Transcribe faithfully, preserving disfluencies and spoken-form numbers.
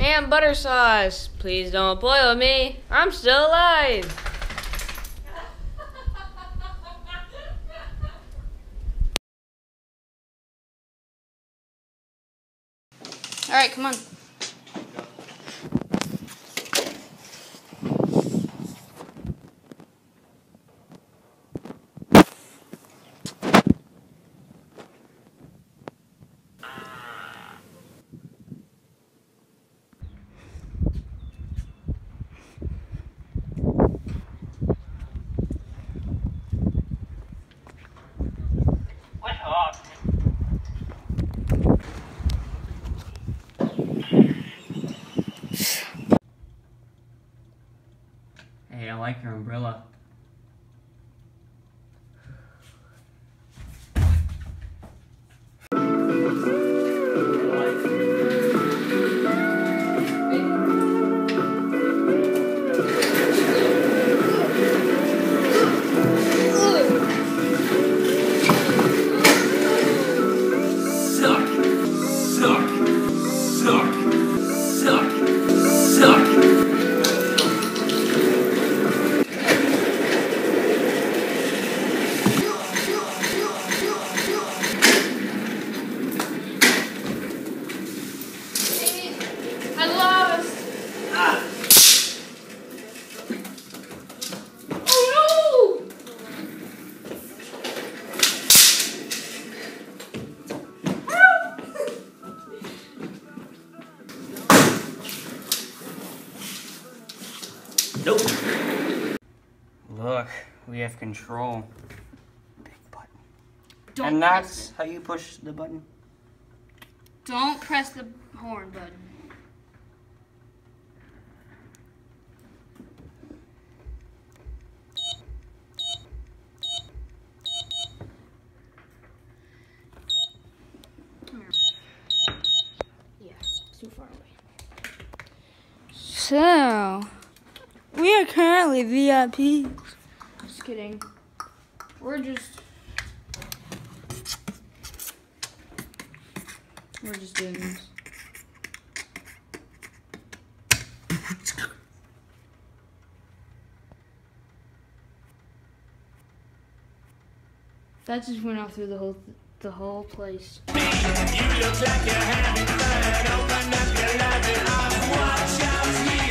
ham butter sauce. Please don't boil me. I'm still alive. All right, come on. Hey, I like your umbrella. Nope. Look, we have control. Big button. Don't and press that's it. how you push the button. Don't press the horn button. Come here. Yeah, it's too far away. So, we are currently V I Ps. Just kidding. We're just we're just doing this. That just went out through the whole the whole place. You look like you're having fun. Open up your loving arms. Watch out, here.